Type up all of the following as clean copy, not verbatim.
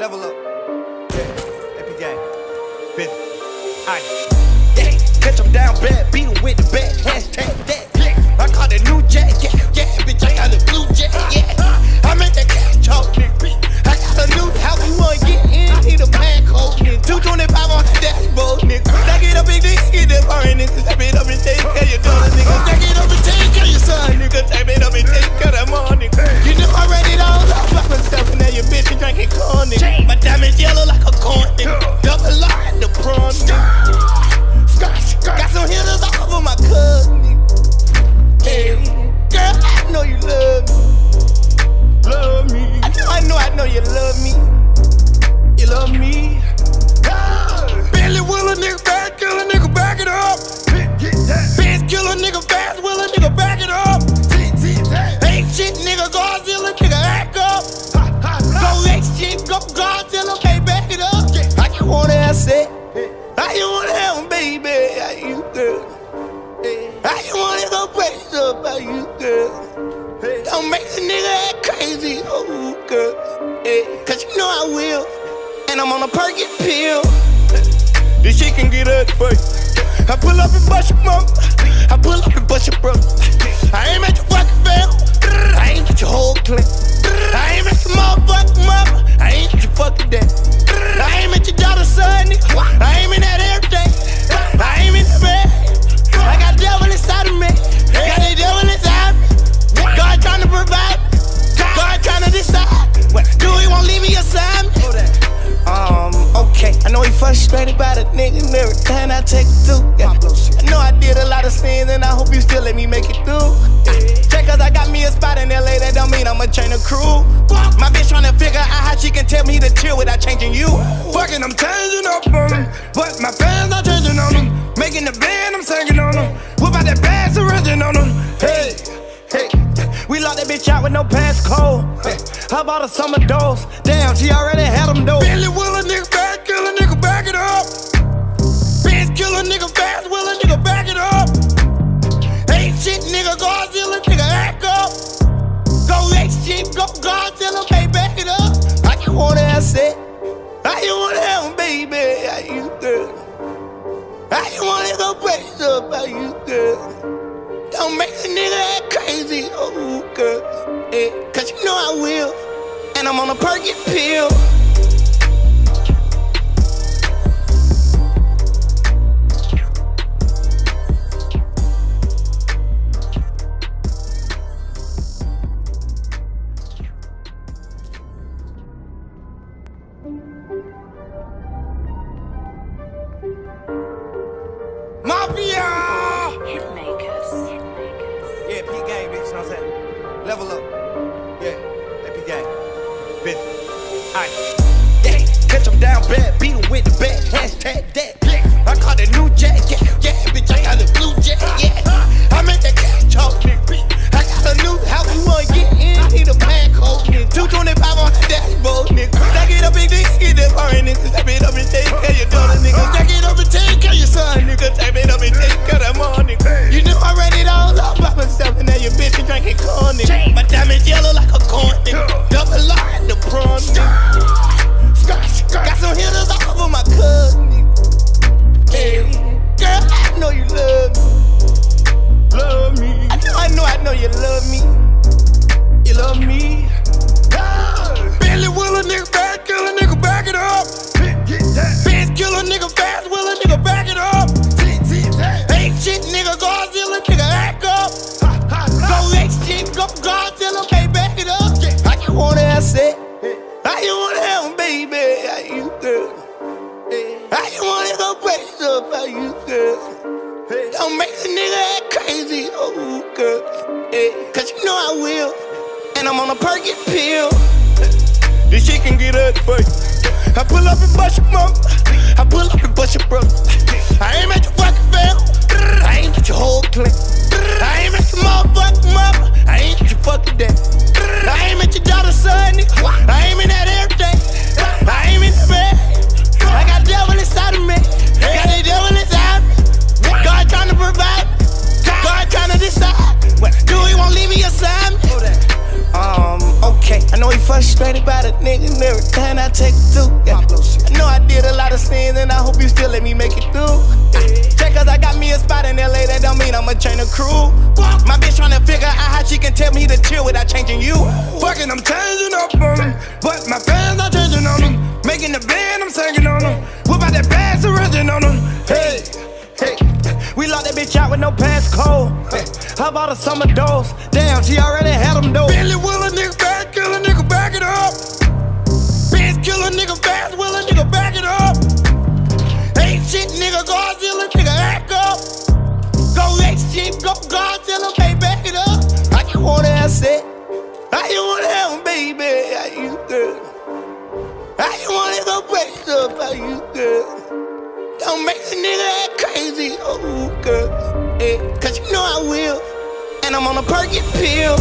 Level up. Yeah, AP gang. Bitch. Aight. Yeah, catch him down bad, beat him with the bat. Hashtag that. I caught a new jack. Yeah, bitch, I got a blue jack. Yeah, I make that cash talk, nigga. I got a new house, you wanna get in? Need a bag hole, nigga. 225 on the dashboard, nigga. Stack it up, big nigga, get that foreign nigga. Step it up and take care of your daughter, nigga. Stack it up and take care of your son, nigga. Step it up and take care of that mom, nigga. You know I read it all up, by myself, and now your bitch is drinking corn, nigga. My diamonds yellow like a corn, nigga. Double R at the prawn, nigga. Got some hitters all over my cousin, nigga. Hey, girl, I know you love me. Love me. I know you love me. You love me. Billy Willer, nigga, bad killer, nigga, back it up. Fast killer, nigga, fast willer, nigga, back it up. Ain't shit, nigga, Godzilla, nigga, act up. Go X shit, go Godzilla, baby, back it up. I just wanna have it. I just wanna have him, baby. How you, girl? I just wanna go crazy about you, girl. Don't make a nigga act crazy, oh, girl. Cause you know I will. And I'm on a perky pill. This shit can get ugly for you. I pull up and bust your mama. I pull up and bust your brother. I ain't at your fucking family. I ain't at your whole clan. I ain't at your motherfucking mama. I ain't at your fucking dad. I ain't at your daughter's son, nigga. I ain't in that everything. I ain't in the bed. I got devil inside of me. Got the devil inside me. God trying to provide. God trying to decide. Do he won't leave me aside? Okay. I know he frustrated by the nigga and everything I take it through. Yeah. I know I did a lot of sins and I hope you still let me make it through. Just cause I got me a spot in LA, that don't mean I'ma change the crew. My bitch trying to figure out how she can tell me to chill without changing you. Fucking, I'm changing up on them, but my fans are changing on them. Making the band, I'm singing on them. What about that bass origin on them? Hey, hey. We locked that bitch out with no passcode. How about a summer dose? Damn, she already had them though. Billy Willer, nigga, bad killer, nigga, back it up. Fast killer, nigga, fast willer, nigga, back it up. Ain't shit, nigga, Godzilla, nigga, act up. Go X shit, go Godzilla, baby, back it up. I just wanna have it. I just wanna have him, baby. How you, girl? I just wanna go crazy about you, girl. Don't make a nigga act crazy, oh, girl. Cause you know I will. And I'm on a perky pill. Mafia! Hitmakers. Yeah, P gang, bitch, you know what I'm saying? Level up. Yeah, AP gang. Bitch. Aight. Yeah, catch him down bad, beat him with the bat. Hashtag that. I caught a new jack. Yeah, bitch, I got a blue jack. Yeah, I make that cash talk, nigga. I got a new house, you wanna get in? Need a bag hole, nigga. 225 on the dashboard, nigga. Stack it up, big nigga, get that foreign nigga. Step it up and take care of your daughter, nigga. Stack it up and take care of your son, nigga. Step it up and take care of that mom, nigga. You know I read it all up by myself, and now your bitch is drinking corn, nigga. My diamonds yellow like a corn, nigga. Double R at the prawn, nigga. Got some hitters all over my cousin, nigga. let me make it through. Just cause I got me a spot in LA, that don't mean I'ma chain a crew. My bitch tryna figure out how she can tell me to chill without changing you. Fucking, I'm changing up on them, but my fans are changing on them. Making the band, I'm singing on them. What about that bad surrendering on them? Hey, hey, we locked that bitch out with no passcode. How about a summer dose? Damn, she already had them though. Billy will a nigga back, kill a nigga, back it up. Bitch, kill a nigga fast, will a nigga, back it up. Ain't shit, nigga, Godzilla, nigga, act up. Go X-Jeep, go Godzilla, baby, back it up. I just wanna have it. I just wanna have them, baby. How you girl? I just wanna go break up. How you girl? Don't make a nigga act crazy, oh girl. Hey, cause you know I will. And I'm on a perky pill.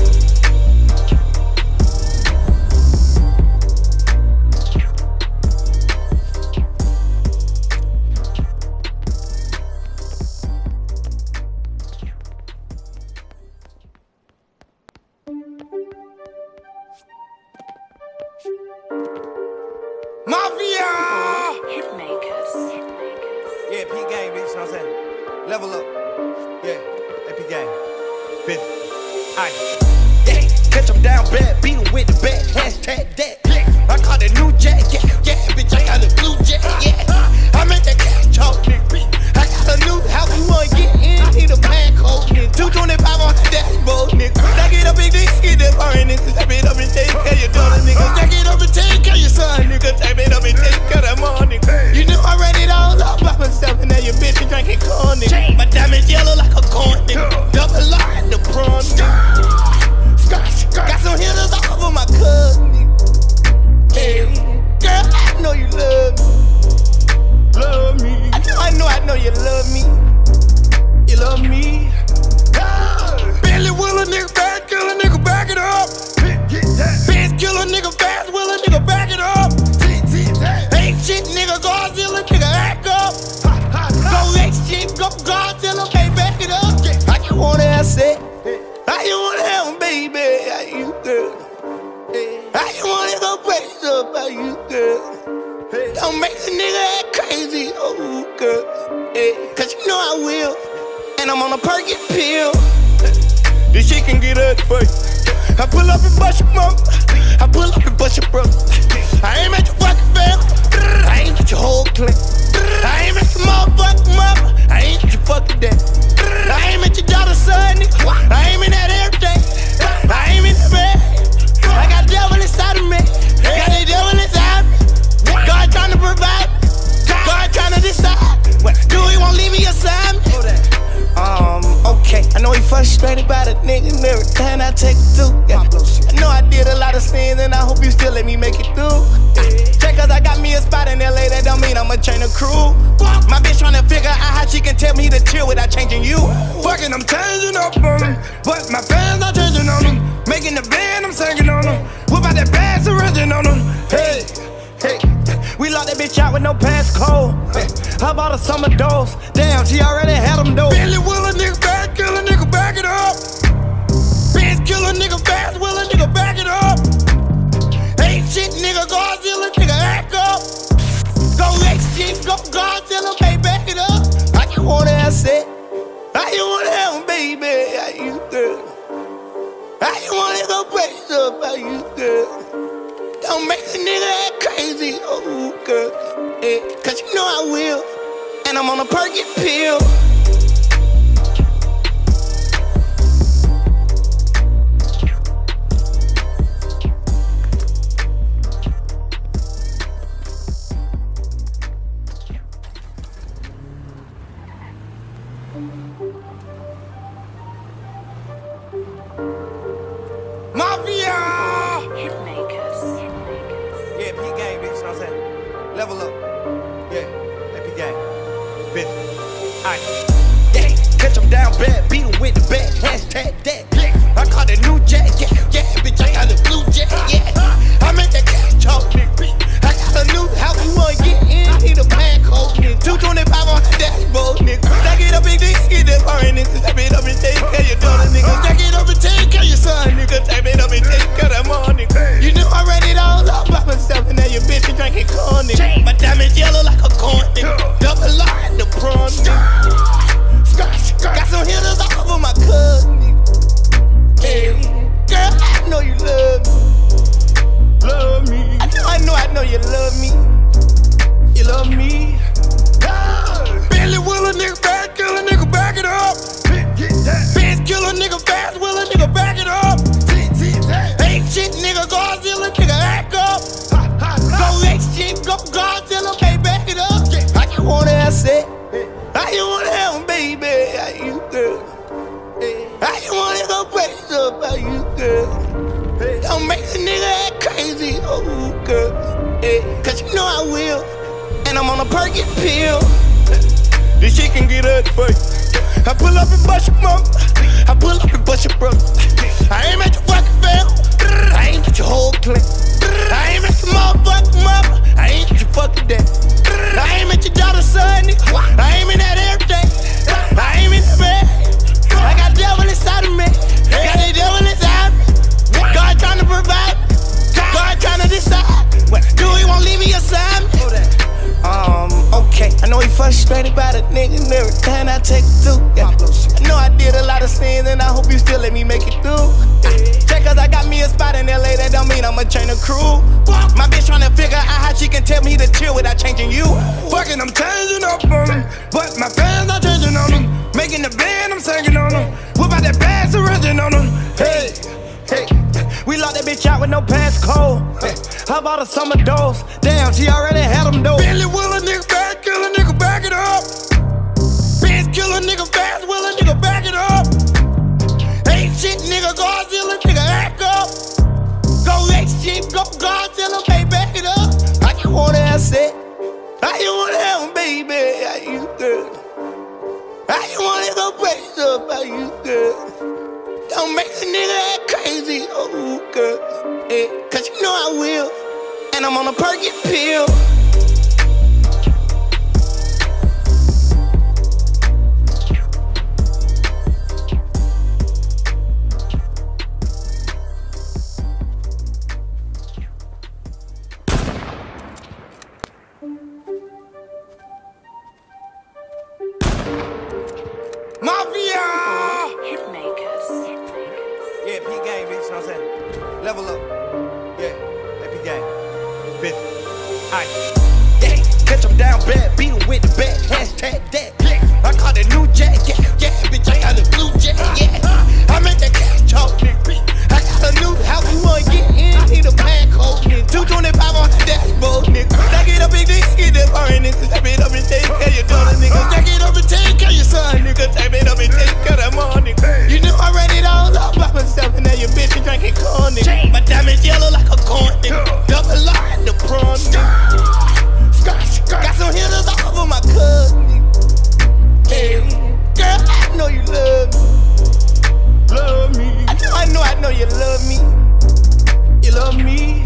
Mafia! Hitmakers. Yeah, P gang, bitch, you know what I'm saying? Level up. Yeah, that P gang. Bitch. Aight. Yeah, catch 'em down bad, beat 'em with the bat, hashtag that. I caught a new jack, yeah, bitch, I got a blue jack, yeah. I make that cash talk, nigga. I got a new house, you wanna get in, need a bag code, nigga. 225 on the dashboard, nigga. Stack it up and get that foreign nigga. Stack it up and take care of your daughter, nigga. Stack it up and take care of your son, nigga. Stack it up and take care of that mom, nigga. You know I ran it all up by myself, and now your bitch is drinking corn, nigga. My diamond yellow like a corn, nigga. Double line the prawn, nigga. Got some hitters all over my cousin, nigga. Hey, girl, I know you love me. Love me. I know you love me. You love me. Billy will a nigga back, kill a nigga, back it up. Get that. Bitch, kill a nigga fast, will a nigga, back it up. Ain't shit, nigga, Godzilla, nigga, act up. Go X-Jeep, go Godzilla, baby, back it up. I just wanna have it. I just wanna have them, baby. How you girl? I just wanna go break up. How you girl? Don't make a nigga act crazy, oh girl. Cause you know I will. And I'm on a perky pill. This shit can get ugly for you. I pull up and bust your mom. I pull up and bust your brother. I ain't at your fucking family. I ain't at your whole clan. I ain't at your motherfucking mama. I ain't at your fucking dad. I ain't at your daughter's son, nigga. I ain't in that everything. I ain't in the bed. I got the devil inside of me. Got the devil inside me. God trying to provide. God trying to decide. Do he won't leave me aside? Okay. I know he frustrated by the nigga and every time I take it through. Yeah. I know I did a lot of sins and I hope you still let me make it through. Just cause I got me a spot in LA, that don't mean I'ma chain a crew. My bitch tryna figure out how she can tell me to chill without changing you. Fucking, I'm changing up on them, but my fans are changing on them. Making the band, I'm singing on them. What about that bad surrendering on them? Hey, hey, we locked that bitch out with no passcode. How about a summer dose? Damn, she already had them though. Billy will a nigga back, kill a nigga, back it up. Bitch, kill a nigga fast, will a nigga, back it up. Ain't shit, nigga, Godzilla, nigga, act up. Go X-Jeep, go Godzilla, baby, back it up. I just wanna have it. I just wanna have them, baby. How you girl? I just wanna go break up. How you girl? Don't make a nigga act crazy, oh girl. Cause you know I will. And I'm on a perky pill. Mafia! Hitmakers. Yeah, P gang, bitch, you know what I'm saying? Level up. Yeah, that P gang. Bitch. Aight. Yeah, catch 'em down bad, beat 'em with the bat, hashtag that. I caught a new jack, yeah, bitch, I got a blue jack, yeah. I make that cash talk, nigga. I got a new house, you wanna get in, need a bag code, nigga. 225 on the dashboard, nigga. Stack it up and get that foreign nigga. Stack it up and take care of your daughter, nigga. Stack it up and take care of your son, nigga. Stack it up and take care of that mom, nigga. You know I ran it all up by myself, and now your bitch is drinking corn, nigga. My diamond yellow like a corn, nigga. How you wanna have, baby? How you, girl? How you wanna go crazy about you, girl? Don't make a nigga act crazy, oh, girl. Cause you know I will. And I'm on a perky pill. This shit can get ugly for you. I pull up and bust your mom. I pull up and bust your brother. I ain't at your fucking family. I ain't at your whole clan. I ain't at your motherfucking mama. I ain't at your fucking dad. I ain't at your daughter's son, nigga. I ain't in that everything. I ain't in that bed. I got devil inside of me. Got the devil inside me. God tryna provide. God tryna decide. Do he won't leave me aside? Okay. I know he frustrated by the nigga and everything I take it through. Yeah. I know I did a lot of sins and I hope you still let me make it through. Just cause I got me a spot in LA, that don't mean I'ma change the crew. My bitch tryna figure out how she can tell me to chill without changing you. Fucking, I'm changing up on them, but my fans not changing on them. Making the band, I'm singing on them. Whip out that bad syringing on them. Hey, hey. We locked that bitch out with no passcode. How about a summer dose? Damn, she already had them though. Billy will a nigga back, kill a nigga, back it up. Bitch, kill a nigga fast, will a nigga, back it up. Ain't shit, nigga, Godzilla, nigga, act up. Go X-Chip, go Godzilla, baby, back it up. I just wanna ask it. How you wanna have, baby? How you, girl? How you wanna go crazy about you, girl? Don't make a nigga act crazy, oh, girl. Cause you know I will. And I'm on a perky pill. Mafia! Hitmakers. Yeah, P game, bitch, you know what I'm saying? Level up. Yeah, that P game. Bitch. Aight. Yeah, catch him down bad, beat him with the bat. Hashtag that. I caught a new jack, yeah, bitch, I got a blue jack, yeah. I make that cash talk, nigga. I got a new house, you wanna get in, need a bad code, nigga. 225 on the dashboard, nigga. Stack it up, big nigga, get that foreign nigga. Stack it up and take care of your daughter, nigga. Stack it up and take care of your son, nigga. Stack it up and take care of that mom, nigga. You know I ran it all up by myself, and now your bitch is drinking corn, nigga. My diamonds yellow like a corn, nigga. Double R at the prawn, nigga. Got some hitters all over my cousin, nigga. Hey, girl, I know you love me. Love me. I know you love me. You love me.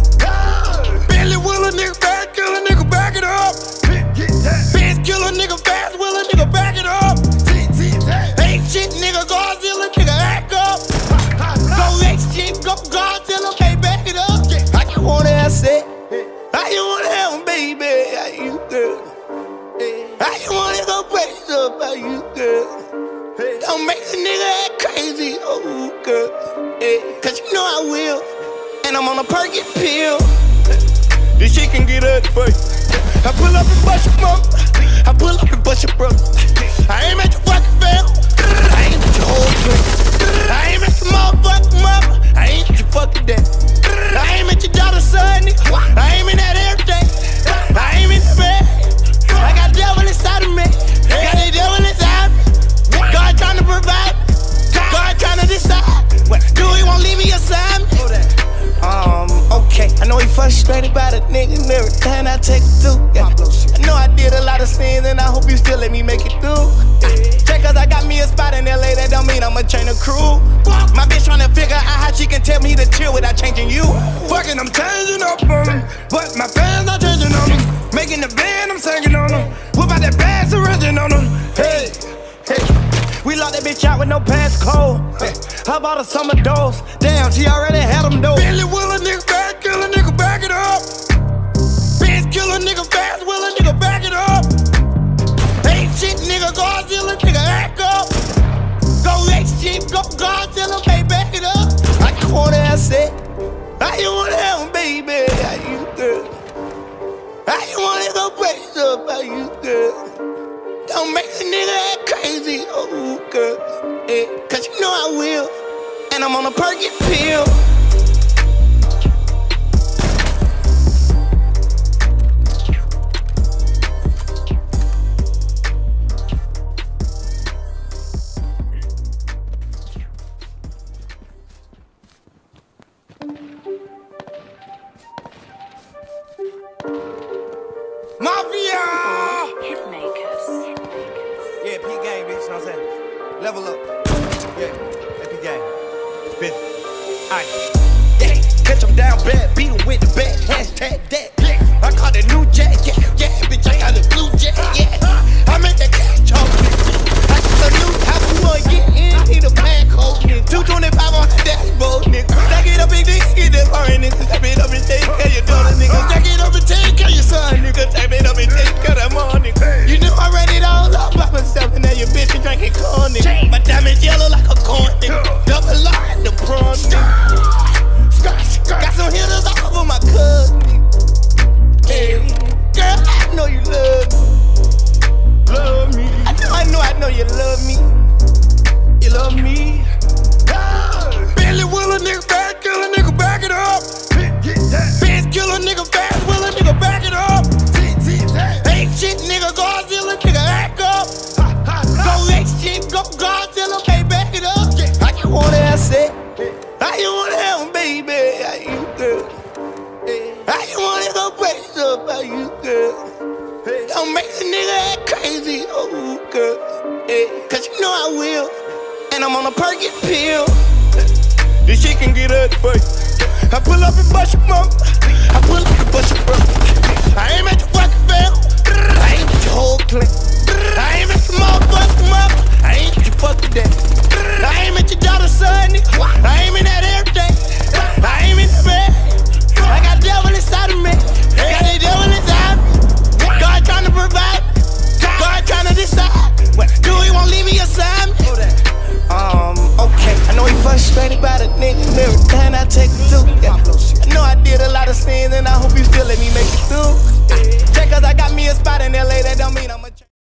Billy will a nigga back, kill a nigga, back it up. Bitch, kill a nigga fast, will a nigga, back it up. Ain't shit, nigga, Godzilla, nigga, act up. Go X-Chip, go Godzilla, baby, back it up. I just wanna ask it. How you wanna have, baby? How you, girl? How you wanna go crazy about you, girl? Don't make a nigga act crazy, oh, girl. Cause you know I will. And I'm on a perky pill. This shit can get ugly for you. I pull up and bust your mom. I pull up and bust your brother. I ain't at your fucking family. I ain't at your whole clan. I ain't at your motherfucking mama. I ain't at your fucking dad. I ain't at your daughter's son, nigga. I ain't in that everything. I ain't in that bed. I got devil inside of me. Got the devil inside me. God tryna provide. God tryna decide. Do he won't leave me aside? Okay. I know he frustrated by the nigga and everything I take it through. Yeah. I know I did a lot of sins and I hope you still let me make it through. Just cause I got me a spot in LA, that don't mean I'ma change the crew. My bitch tryna figure out how she can tell me to chill without changing you. Fucking, I'm changing up on them, but my fans not changing on them. Making the band, I'm singing on them. Whip out that bad syringing on them. Hey, hey. We locked that bitch out with no passcode. How about a summer dose? Damn, she already had them though. Billy will a nigga back, kill a nigga, back it up. Bitch, kill a nigga fast, will a nigga, back it up. Ain't shit, nigga, Godzilla, nigga, act up. Go X-Chip, go Godzilla, baby, back it up. I just wanna ask it. How you wanna have, baby? How you, girl? How you wanna go crazy about you, girl? Don't make a nigga act crazy, oh, girl. Cause you know I will. And I'm on a perky pill. know what I'm saying? Level up. Yeah, AP game. Business. Aight. Yeah, catch 'em down bad, beat 'em with the bat, hashtag that. I caught a new jack, yeah, bitch, I got a blue jack, yeah. I make that cash talk, I got a new house, you wanna get in, need a pack hold, nigga. 225 on the dashboard, nigga. Stack it up and get that foreign nigga. Stack it up and take care of your daughter, nigga. Stack it up and take care of your son, nigga. Stack it up and take care of that mom, nigga. You know I ran it all up by myself, and now your bitch is drinking corn, nigga. My diamond yellow like a corn, nigga. Double R at the prawn, nigga. Got some hitters all over my cousin. Hey, girl, I know you love me. I know you love me. You love me. Billy Willer, nigga, bad killer, nigga, back it up. Bitch killer, nigga, fast Willer, nigga, back it up. Ain't shit, nigga, Godzilla, nigga, act up. Go ain't shit, go Godzilla, hey, back it up. I just wanna have it. I just wanna have baby, how you girl? I just wanna go crazy about you, girl. Don't make a nigga act crazy, oh girl. Cause you know I will. And I'm on a perky pill. This shit can get ugly for you. I pull up and bust your mom. I pull up and bust your brother. I ain't at your fucking fam. I ain't at your whole clan. I ain't at your motherfucking mother. I ain't at your fucking dad. I ain't at your daughter's son, nigga. I ain't in that everything. I ain't in the bed. I got devil inside of me. Got the devil inside me. God trying to provide. God trying to decide. Do he won't leave me aside? Okay. I know he frustrated by the nigga. Every time I take it through. I know I did a lot of sins and I hope you still let me make it through. Just cause I got me a spot in LA, that don't mean I'm